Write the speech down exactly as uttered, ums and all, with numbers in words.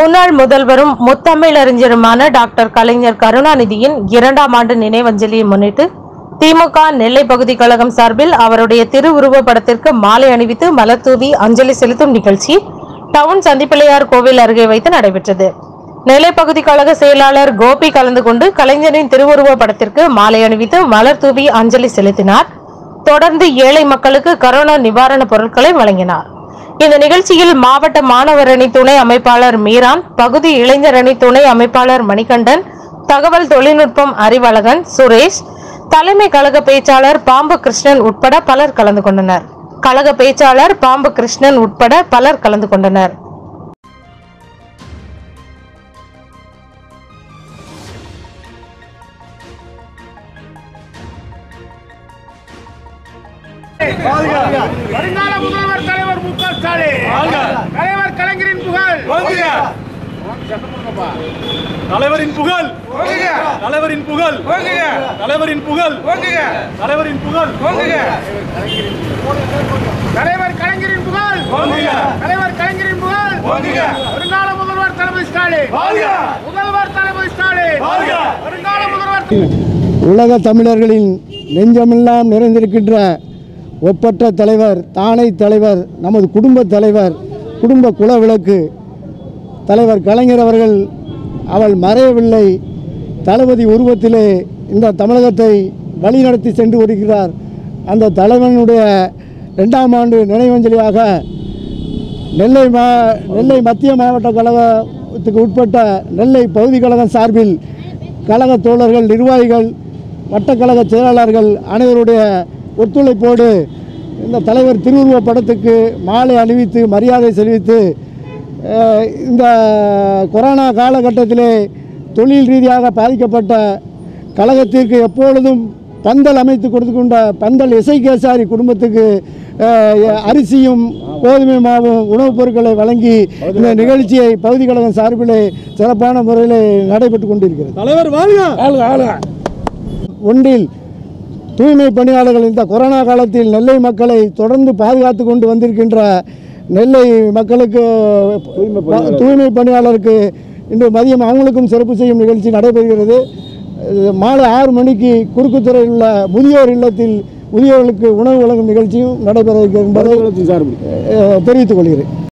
முன்னாள் முதல்வரும் முத்தமிழறிஞருமான டாக்டர் கலைஞர் கருணாநிதியின் இரண்டாம் ஆண்டு நினைவஞ்சலியை முன்னிட்டு திமுக நெல்லை பகுதி கழகம் சார்பில் அவருடைய திருவுருவ படத்திற்கு மாலை அணிவித்து மலர் தூவி அஞ்சலி செலுத்தும் நிகழ்ச்சி டவுன் சந்திப்பிள்ளையார் கோவில் அருகே வைத்து நடைபெற்றது. நெல்லை பகுதி கழக செயலாளர் கோபி கலந்து கொண்டு கலைஞரின் திருவுருவ படத்திற்கு மாலை அணிவித்து மலர் தூவி அஞ்சலி செலுத்தினார். தொடர்ந்து ஏழை மக்களுக்கு கரோனா நிவாரண பொருட்களை வழங்கினார். இந்த நிகழ்ச்சியில் மாவட்ட மாணவர் அணி துணை அமைப்பாளர் மீரான், பகுதி இளைஞர் அணி துணை அமைப்பாளர் மணிகண்டன், தகவல் தொழில்நுட்பம் அறிவழகன், சுரேஷ், தலைமை கழக பேச்சாளர் பாம்பு கிருஷ்ணன் உட்பட பலர் கலந்து கொண்டனர். கழக பேச்சாளர் பாம்பு கிருஷ்ணன் உட்பட பலர் கலந்து கொண்டனர். வருங்கால முதல்வர் தலைவர் மு க ஸ்டாலின், தலைவர் கலைஞரின் புகழ், தலைவரின் புகழ், தலைவரின் புகழ், தலைவரின் புகழ், தலைவரின் புகழ், தலைவர் கலைஞரின் புகழ், தலைவர் கலைஞரின் புகழ், வருங்கால முதல்வர் தலைவர் ஸ்டாலின், முதல்வர் தலைவர் ஸ்டாலின், வருங்கால முதல்வர். உலக தமிழர்களின் நெஞ்சமெல்லாம் நிறைந்திருக்கின்ற ஒப்பற்ற தலைவர், தானை தலைவர், நமது குடும்ப தலைவர், குடும்ப குலவிளக்கு தலைவர் கலைஞர் அவர்கள் அவள் மறையவில்லை. தளபதி உருவத்திலே இந்த தமிழகத்தை வழிநடத்தி சென்று வருகிறார். அந்த தலைவனுடைய ரெண்டாம் ஆண்டு நினைவஞ்சலியாக நெல்லை மா நெல்லை மத்திய மாவட்ட கழகத்துக்கு உட்பட்ட நெல்லை பகுதி கழகம் சார்பில் கழக தோழர்கள், நிர்வாகிகள், வட்டக்கழக செயலாளர்கள் அனைவருடைய ஒத்துழைப்போடு இந்த தலைவர் திருவுருவ படத்துக்கு மாலை அணிவித்து மரியாதை செலுத்தி இந்த கொரோனா காலகட்டத்திலே தொழில் ரீதியாக பாதிக்கப்பட்ட கழகத்திற்கு எப்பொழுதும் பந்தல் அமைத்து கொடுத்து கொண்ட பந்தல் இசைகேசாரி குடும்பத்துக்கு அரிசியும் கோதுமை மாவும் உணவுப் பொருட்களை வழங்கி இந்த நிகழ்ச்சியை பகுதி கழகம் சார்பிலே சிறப்பான முறையில் நடைபெற்று கொண்டிருக்கிறது. தலைவர் வாழ்க. ஒன்றில் தூய்மை பணியாளர்கள் இந்த கொரோனா காலத்தில் நெல்லை மக்களை தொடர்ந்து பாதுகாத்து கொண்டு வந்திருக்கின்ற நெல்லை மக்களுக்கு தூய்மை பணியாளருக்கு இன்று மதியம் அவங்களுக்கும் சிறப்பு செய்யும் நிகழ்ச்சி நடைபெறுகிறது. மாலை ஆறு மணிக்கு குறுக்குத்துறையில் உள்ள முதியோர் இல்லத்தில் முதியோர்களுக்கு உணவு வழங்கும் நிகழ்ச்சியும் நடைபெற இருக்கிறது என்பதை தெரிவித்துக் கொள்கிறேன்.